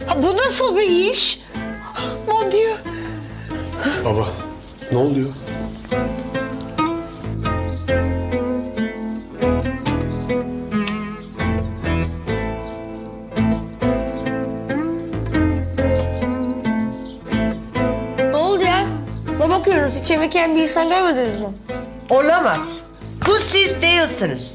Bu nasıl bir iş? Mon Dieu. Baba, ne oluyor? Ne oldu ya? Ne bakıyorsunuz? Hiç yemek yiyen bir insan görmediniz mi? Olamaz. Bu siz değilsiniz.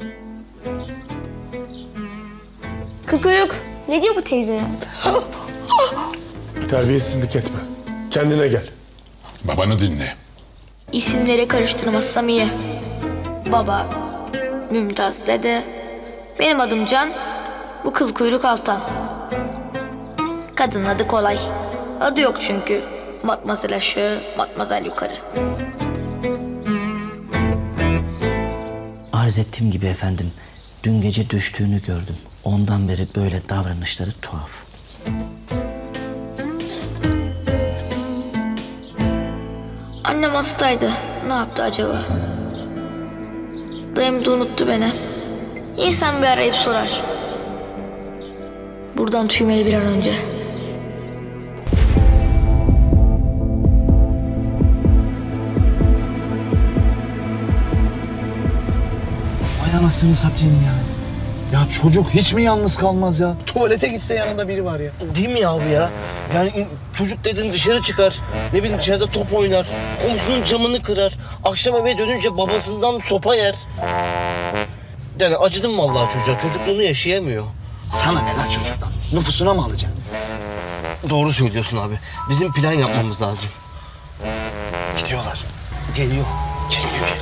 Kıkıyık. Ne diyor bu teyze ya? Terbiyesizlik etme. Kendine gel. Babanı dinle. İsimleri karıştırmazsam iyi. Baba, Mümtaz dede, benim adım Can, bu kıl kuyruk Altan. Kadının adı kolay. Adı yok çünkü. Matmazel aşağı, matmazel yukarı. Arz ettiğim gibi efendim, dün gece düştüğünü gördüm. Ondan beri böyle davranışları tuhaf. Annem hastaydı. Ne yaptı acaba? Dayım da unuttu beni. İnsan bir arayıp sorar. Buradan tüymeli bir an önce. Ay anasını satayım ya. Ya çocuk hiç mi yalnız kalmaz ya? Tuvalete gitse yanında biri var ya. Değil mi ya bu ya? Yani çocuk dedin dışarı çıkar. Ne bileyim dışarıda top oynar. Komşunun camını kırar. Akşam eve dönünce babasından sopa yer. Yani acıdım vallahi çocuğa. Çocukluğunu yaşayamıyor. Sana ne lan çocuktan? Nüfusuna mı alacaksın? Doğru söylüyorsun abi. Bizim plan yapmamız lazım. Gidiyorlar. Geliyor. Geliyor.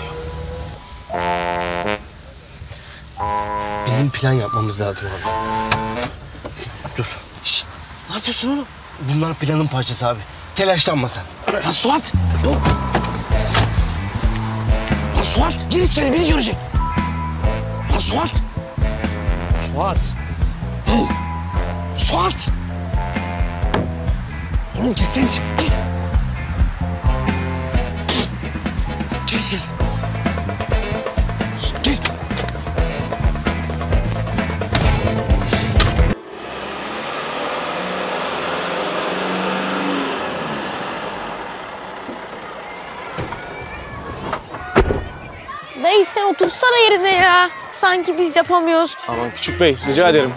Bizim plan yapmamız lazım abi. Dur. Şşt! Ne yapıyorsun oğlum? Bunlar planın parçası abi. Telaşlanma sen. Lan Suat! Dur! Lan Suat! Gir içeri, beni görecek. Lan Suat! Suat! Suat! Oğlum girsene içeri, gir! Gir içeri. Gir! Dayı sen otursana yerine ya. Sanki biz yapamıyoruz. Aman küçük bey, rica ederim.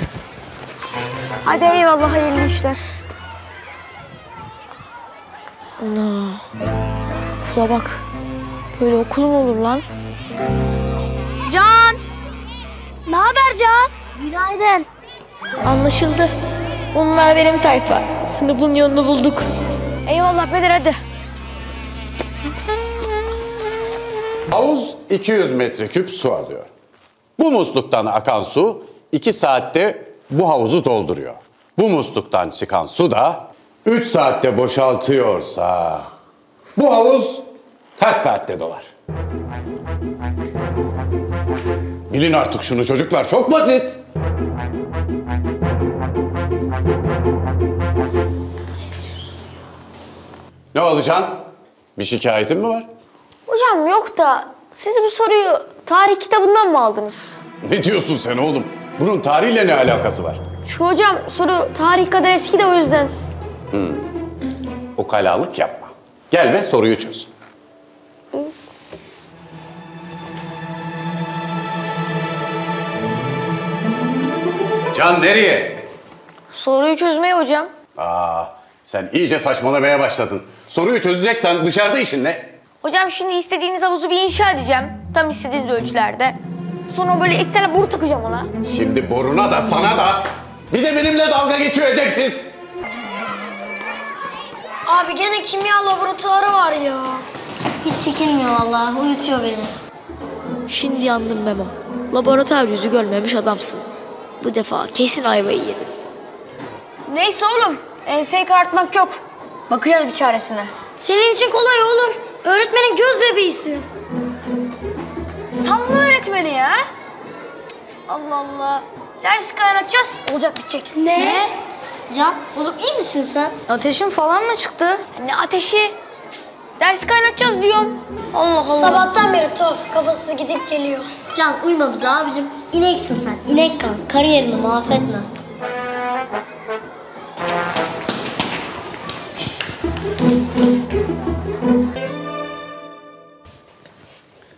Hadi eyvallah, hayırlı işler. Ana. Şuna bak. Böyle okul mu olur lan? Can! Ne haber Can? Günaydın. Anlaşıldı. Bunlar benim tayfa. Sınıfın yolunu bulduk. Eyvallah Bedir, hadi. Havuz 200 metreküp su alıyor. Bu musluktan akan su 2 saatte bu havuzu dolduruyor. Bu musluktan çıkan su da 3 saatte boşaltıyorsa bu havuz kaç saatte dolar? Bilin artık şunu çocuklar, çok basit. Ne olacaksın? Bir şikayetin mi var? Hocam yok da siz bu soruyu tarih kitabından mı aldınız? Ne diyorsun sen oğlum? Bunun tarihle ne alakası var? Şu hocam soru tarih kadar eski de o yüzden. Ukalalık yapma. Gel ve soruyu çöz. Can nereye? Soruyu çözmeye hocam. Sen iyice saçmalamaya başladın. Soruyu çözeceksen dışarıda işin ne? Hocam şimdi istediğiniz havuzu bir inşa edeceğim. Tam istediğiniz ölçülerde. Sonra böyle iki tane boru takacağım ona. Şimdi boruna da sana da bir de benimle dalga geçiyor edepsiz. Abi gene kimya laboratuvarı var ya. Hiç çekilmiyor vallahi, uyutuyor beni. Şimdi yandım Memo. Laboratuvar yüzü görmemiş adamsın. Bu defa kesin ayvayı yedin. Neyse oğlum. Enseyi karartmak yok. Bakacağız bir çaresine. Senin için kolay oğlum. Öğretmenin göz bebeğisin. Sanma öğretmeni ya. Allah Allah. Ders kaynatacağız. Olacak bitecek. Ne? Can, oğlum iyi misin sen? Ateşin falan mı çıktı? Ne ateşi? Ders kaynatacağız diyorum. Allah Allah. Sabahtan beri tuhaf, kafası gidip geliyor. Can uyma bize abicim. İneksin sen, inek kal. Kariyerini mahvetme.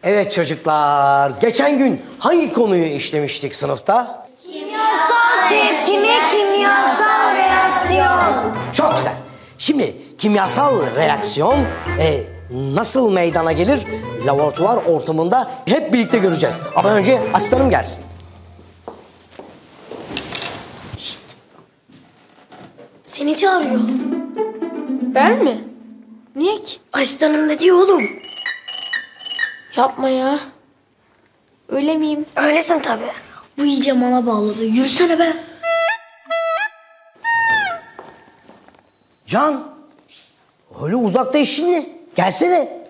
Evet çocuklar, geçen gün hangi konuyu işlemiştik sınıfta? Kimyasal tepkime kimyasal reaksiyon. Çok güzel. Şimdi kimyasal reaksiyon nasıl meydana gelir? Laboratuvar ortamında hep birlikte göreceğiz. Ama önce asistanım gelsin. Şşt. Seni çağırıyor. Ben mi? Niye ki? Asistanım ne diyor oğlum? Yapma ya. Öyle miyim? Öylesin tabii. Bu iyice mala bağladı. Yürüsene be. Can, öyle uzakta işin ne? Gelsene.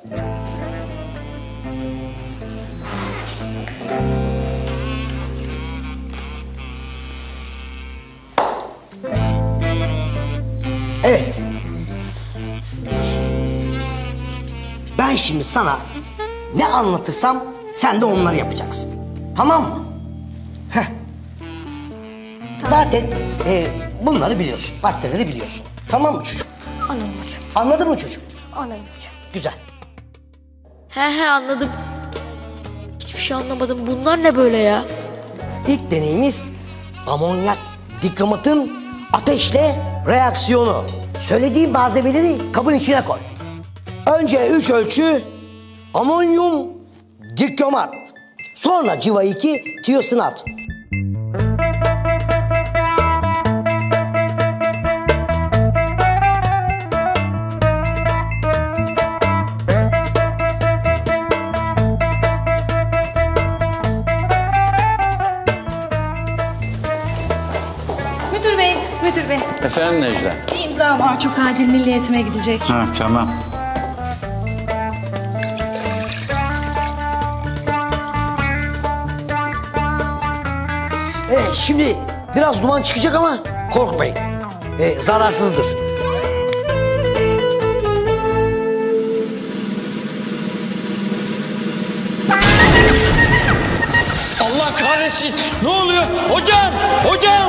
Evet. Ben şimdi sana ne anlatırsam sen de onları yapacaksın. Tamam mı? Heh. Zaten bunları biliyorsun. Maddeleri biliyorsun. Tamam mı çocuk? Anladım hocam. Anladın mı çocuk? Anladım hocam. Güzel. He anladım. Hiçbir şey anlamadım. Bunlar ne böyle ya? İlk deneyimiz amonyak dikromatın ateşle reaksiyonu. Söylediğim malzemeleri kabın içine koy. Önce 3 ölçü amonyum dikromat. Sonra civa 2 tiyosinat. Müdür bey, Efendim Necla? bir imza var. Çok acil milli eğitime gidecek. Ha tamam. Şimdi biraz duman çıkacak ama korkmayın. Zararsızdır. Allah kahretsin. Ne oluyor? Hocam! Hocam!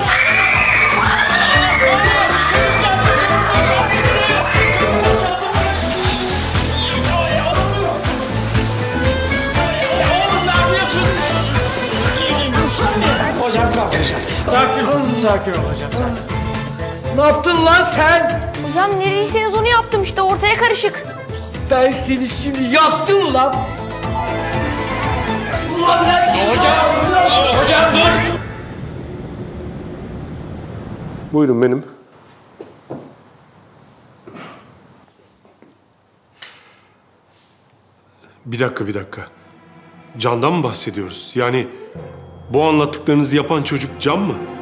Hocam kalk hocam. Sakin ol hocam, sakin. Ne yaptın lan sen? Hocam nereyseniz onu yaptım işte. Ortaya karışık. Ben seni şimdi yaktım ulan. Ulan ben seni... Hocam dur! Buyurun benim. Bir dakika. Can'dan mı bahsediyoruz? Yani bu anlattıklarınızı yapan çocuk Can mı?